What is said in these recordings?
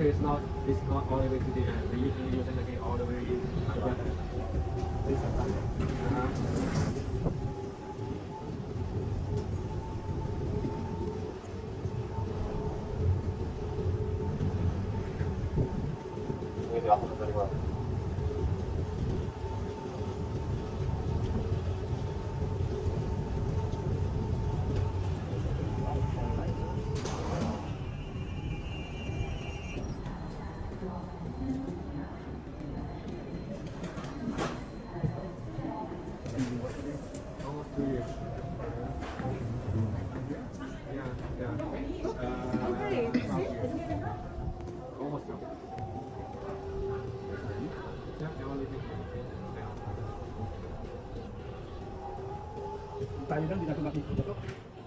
okay, it's not all the way to the end. So usually you can get all the way together. Almost 2 years. Almost now. Tayo lang, di natin makikita to.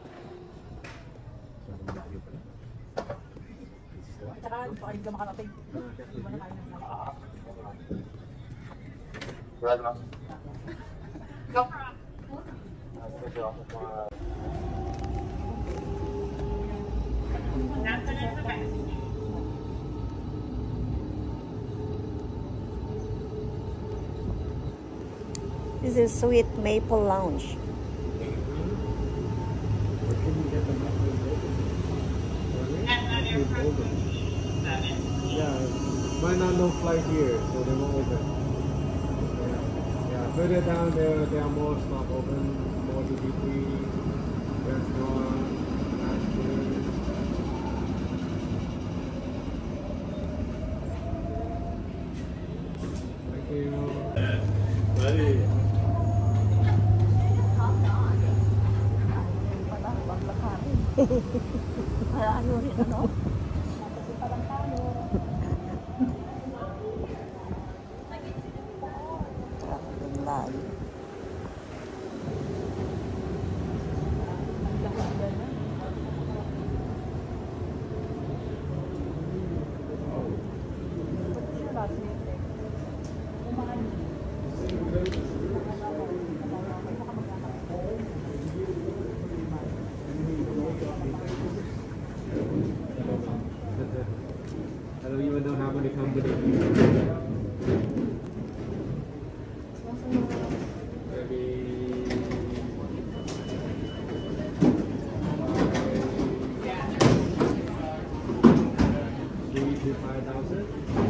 Tsaka, baka hindi ka makarating. Hindi ba na tayo ng Brad, no? Go. This is Sweet Maple Lounge. Yeah, might not no flight here, so they won't open. Yeah, further down there are more stuff open, more duty free, restaurant, restaurant. Thank you. Buddy. Kaya ano rin, ano? Kasi palang tayo. Ang layo. I don't even know how many companies. Maybe 3,000 to 5,000.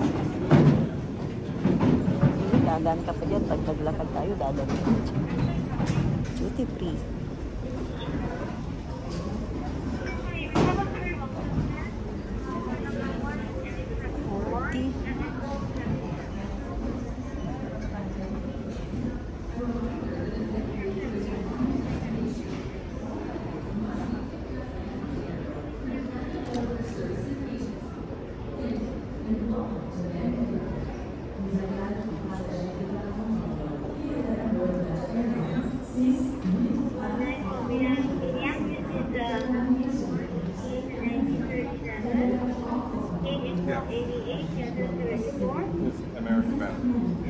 Dadaan ka pa dyan. Pag naglakad tayo, dadaan ka. Duty free. American man.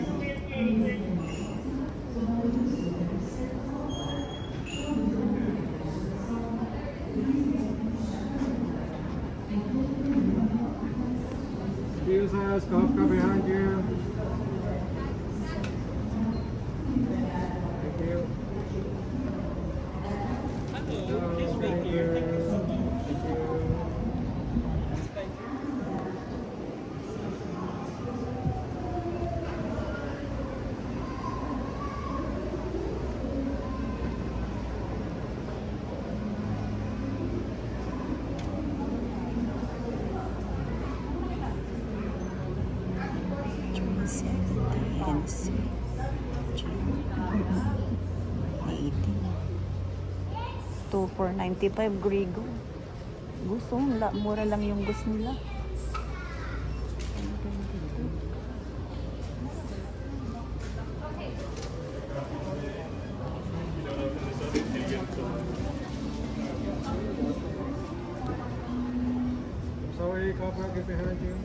Excuse us, golf car behind you. Thank you. Hello, thank you. Thank you. NC 80 2,495 Grigo. Gusto, mura lang yung gusto nila. Sorry, car park is behind you.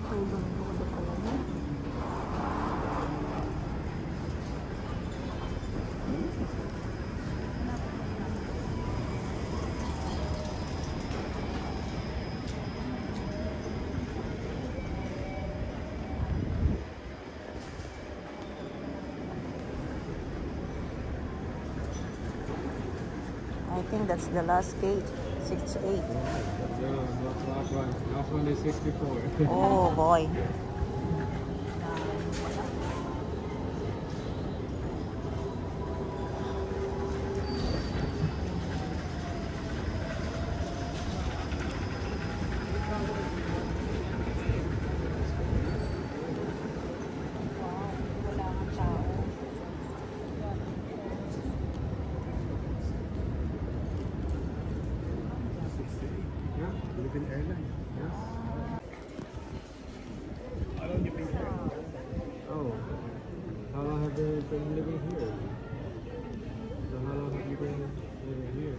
Hanggang dulo pala niya. I think that's the last gate, 68. No, last one. Last one is 64. Oh boy. Yeah, Philippine Airlines. yeah. Alam niyo pa yun. Oh, how long have they been living here? So how long have you been living here?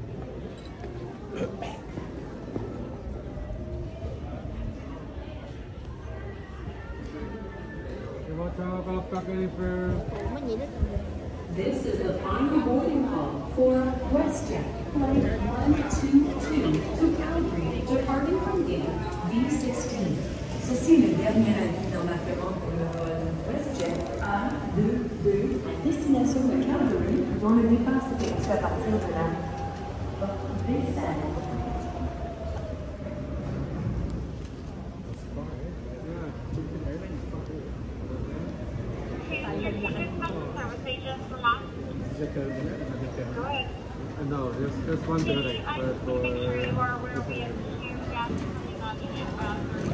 Cái bó cho con các cái for Ủa, mấy gì đó tầm này. This is the final boarding call for WestJet Flight 122 to Calgary, departing from gate B16. Ceci est le dernier avis d'embarquement pour le vol WestJet A22 à destination de Calgary, dont le départ s'effectue à partir de la porte B7. Is it terminal? Another terminal? no, just one direct, but for